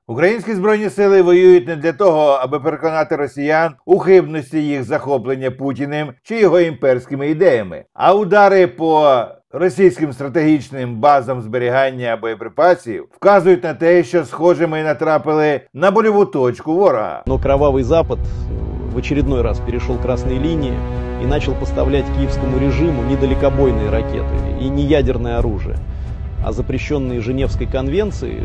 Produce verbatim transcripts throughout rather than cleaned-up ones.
Українські Збройні Сили воюють не для того, аби переконати росіян у хибності їх захоплення Путіним чи його імперськими ідеями, а удари по російським стратегічним базам зберігання боєприпасів вказують на те, що, схоже, ми натрапили на больову точку ворога. Но кровавый Запад в очередной раз перешел красные линии и начал поставлять киевскому режиму не далекобойные ракеты и не ядерное оружие, а запрещенные Женевской конвенцией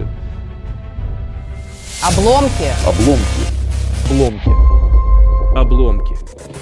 Обломки. обломки. Обломки. Обломки.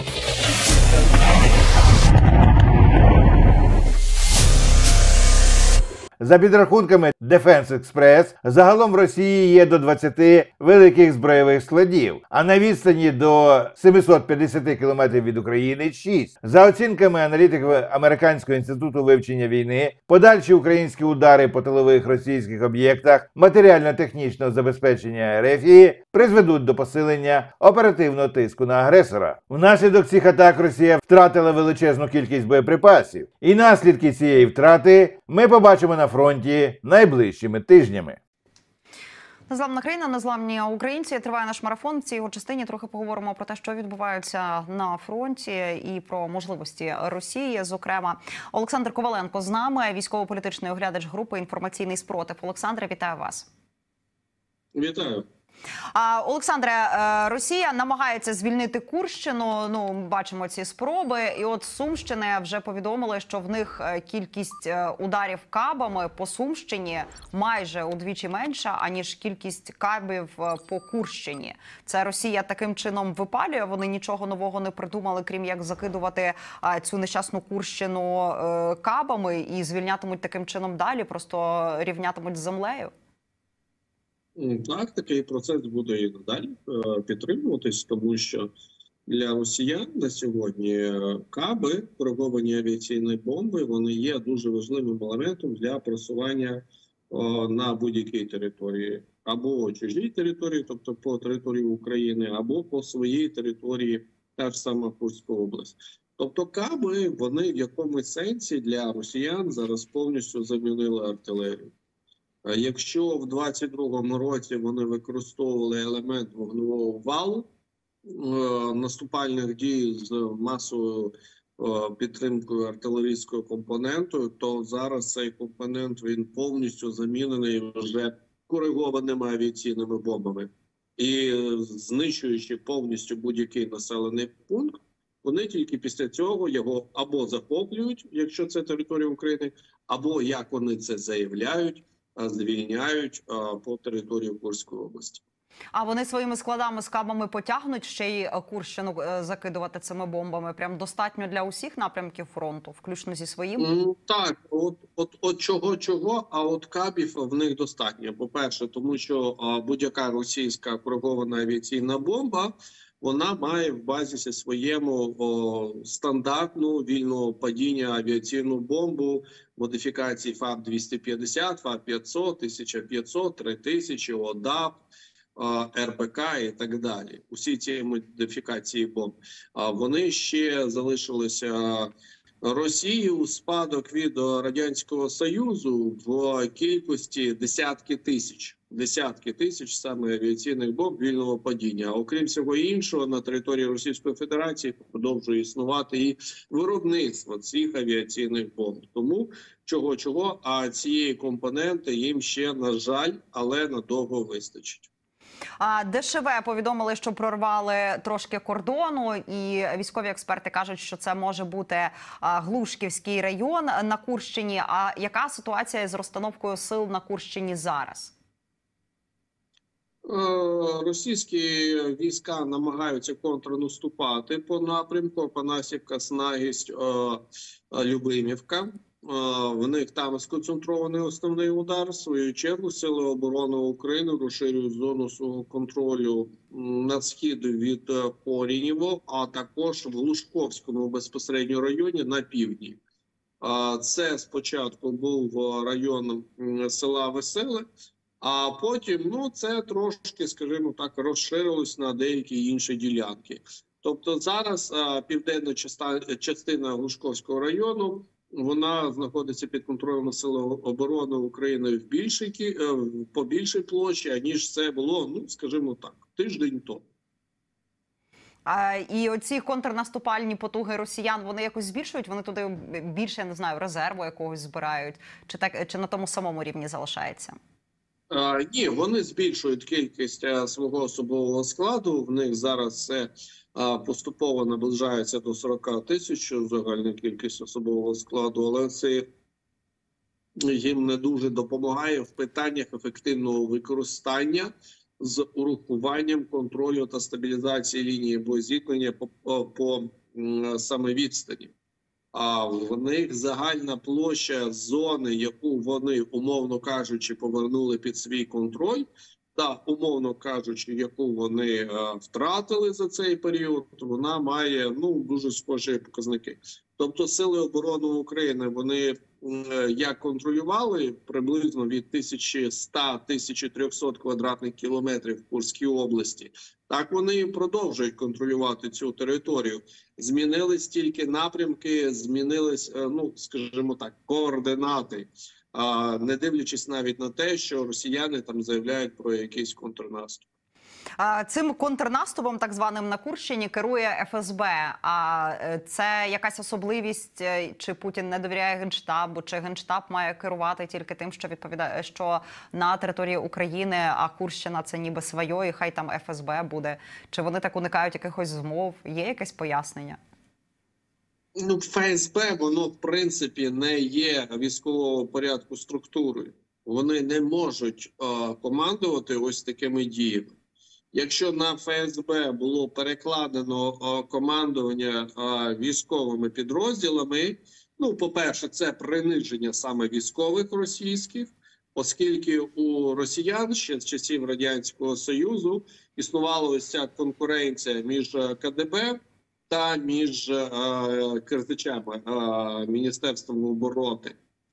За підрахунками Defense Express, загалом в Росії є до двадцяти великих збройових складів, а на відстані до сімсот п'ятдесят кілометрів від України – шість. За оцінками аналітиків Американського інституту вивчення війни, подальші українські удари по тилових російських об'єктах матеріально-технічного забезпечення РФ призведуть до посилення оперативного тиску на агресора. Внаслідок цих атак Росія втратила величезну кількість боєприпасів. І наслідки цієї втрати ми побачимо на фронті найближчими тижнями. Незламна країна, незламні українці. Триває наш марафон. В цій його частині трохи поговоримо про те, що відбувається на фронті і про можливості Росії, зокрема. Олександр Коваленко з нами, військово-політичний оглядач групи «Інформаційний спротив». Олександре, вітаю вас. Вітаю. А, Олександре, Росія намагається звільнити Курщину, ну, бачимо ці спроби, і от Сумщини вже повідомили, що в них кількість ударів кабами по Сумщині майже удвічі менша, аніж кількість кабів по Курщині. Це Росія таким чином випалює, вони нічого нового не придумали, крім як закидувати а, цю нещасну Курщину а, кабами і звільнятимуть таким чином далі, просто рівнятимуть з землею. Так, такий процес буде і надалі підтримуватись, тому що для росіян на сьогодні каби, кориговані авіаційні бомби, вони є дуже важливим елементом для просування о, на будь-якій території. Або чужій території, тобто по території України, або по своїй території, та ж сама Курська область. Тобто каби, вони в якомусь сенсі для росіян зараз повністю замінили артилерію. Якщо в двадцять другому році вони використовували елемент вогневого валу, е, наступальних дій з масовою е, підтримкою артилерійського компоненту, то зараз цей компонент він повністю замінений вже коригованими авіаційними бомбами. І знищуючи повністю будь-який населений пункт, вони тільки після цього його або захоплюють, якщо це територія України, або, як вони це заявляють, звільняють а, по території Курської області. А вони своїми складами з кабами потягнуть ще й Курщину закидувати цими бомбами? Прям достатньо для усіх напрямків фронту, включно зі своїм? Mm, так, от, от, от чого-чого, а от кабів в них достатньо. По-перше, тому що будь-яка російська коригована авіаційна бомба, вона має в базисі своєму о, стандартну вільного падіння авіаційну бомбу, модифікації ФАБ двісті п'ятдесят, ФАБ п'ятсот, тисяча п'ятсот, три тисячі, ОДАП, РПК і так далі. Усі ці модифікації бомб. Вони ще залишилися Росії у спадок від Радянського Союзу в кількості десятки тисяч. Десятки тисяч саме авіаційних бомб вільного падіння. Окрім всього іншого, на території Російської Федерації продовжує існувати і виробництво цих авіаційних бомб. Тому чого-чого, а цієї компоненти їм ще, на жаль, але надовго вистачить. А ДШВ повідомили, що прорвали трошки кордону, і військові експерти кажуть, що це може бути Глушківський район на Курщині. А яка ситуація з розстановкою сил на Курщині зараз? Російські війська намагаються контрнаступати по напрямку Панасівка, Снагість, Любимівка. В них там сконцентрований основний удар. В свою чергу Сили оборони України розширюють зону свого контролю на схід від Корінєво, а також в Глушковському безпосередньо районі на півдні. Це спочатку був район села Веселе, а потім, ну, це трошки, скажімо так, розширилось на деякі інші ділянки. Тобто зараз а, південна частина, частина Глушковського району вона знаходиться під контролем Сил оборони України в більшій, кі- е, по більшій площі, аніж це було, ну, скажімо так, тиждень тому. А, і оці контрнаступальні потуги росіян, вони якось збільшують? Вони туди більше, я не знаю, резерву якогось збирають? Чи так, чи на тому самому рівні залишається? А, ні, вони збільшують кількість а, свого особового складу. В них зараз це а, поступово наближається до сорока тисяч, що загальна кількість особового складу, але це їм не дуже допомагає в питаннях ефективного використання з урахуванням контролю та стабілізації лінії боєзіткнення по, по, по м, саме відстані. А в них загальна площа зони, яку вони, умовно кажучи, повернули під свій контроль, та, умовно кажучи, яку вони е, втратили за цей період, вона має, ну, дуже схожі показники. Тобто Сили оборони України, вони е, як контролювали приблизно від тисячі ста - тисячі трьохсот квадратних кілометрів в Курській області, так вони і продовжують контролювати цю територію. Змінились тільки напрямки, змінились, е, ну, скажімо так, координати. А, не дивлячись навіть на те, що росіяни там заявляють про якийсь контрнаступ. А, цим контрнаступом, так званим, на Курщині керує еф ес бе. А е, це якась особливість, е, чи Путін не довіряє Генштабу, чи Генштаб має керувати тільки тим, що відповідає, що на території України, а Курщина це ніби своє, і хай там еф ес бе буде. Чи вони так уникають якихось змов? Є якесь пояснення? Ну, еф ес бе, воно, в принципі, не є військового порядку структурою. Вони не можуть е, командувати ось такими діями. Якщо на еф ес бе було перекладено е, командування е, військовими підрозділами, ну, по-перше, це приниження саме військових російських, оскільки у росіян ще з часів Радянського Союзу існувала ось ця конкуренція між ка де бе та між е, Керзичами, е, Міністерством оборони.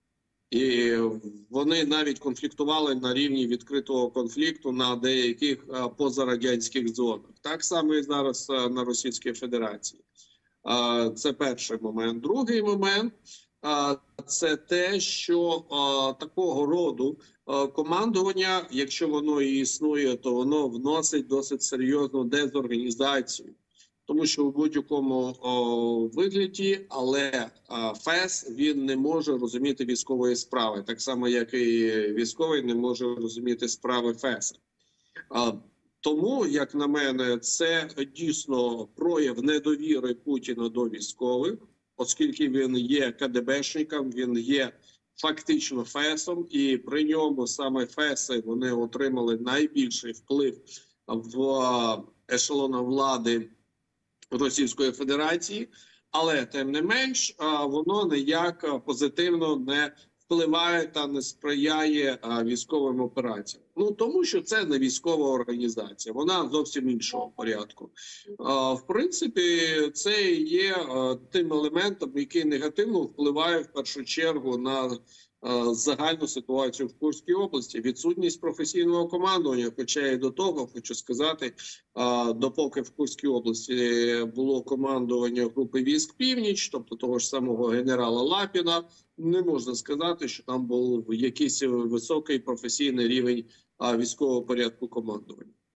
І вони навіть конфліктували на рівні відкритого конфлікту на деяких е, позарадянських зонах. Так само і зараз е, на Російській Федерації. Е, це перший момент. Другий момент е, – це те, що е, такого роду е, командування, якщо воно і існує, то воно вносить досить серйозну дезорганізацію. Тому що в будь-якому вигляді, але а, еф ес, він не може розуміти військової справи, так само, як і військовий не може розуміти справи еф ес. А, тому, як на мене, це дійсно прояв недовіри Путіна до військових, оскільки він є ка де бешником, він є фактично еф есом, і при ньому саме еф еси, вони отримали найбільший вплив в ешелонах влади Російської Федерації, але тим не менш воно ніяк позитивно не впливає та не сприяє військовим операціям. Ну тому що це не військова організація, вона зовсім іншого порядку. В принципі, це є тим елементом, який негативно впливає в першу чергу на загальну ситуацію в Курській області. Відсутність професійного командування, хоча і до того, хочу сказати, допоки в Курській області було командування групи військ «Північ», тобто того ж самого генерала Лапіна, не можна сказати, що там був якийсь високий професійний рівень військового порядку командування.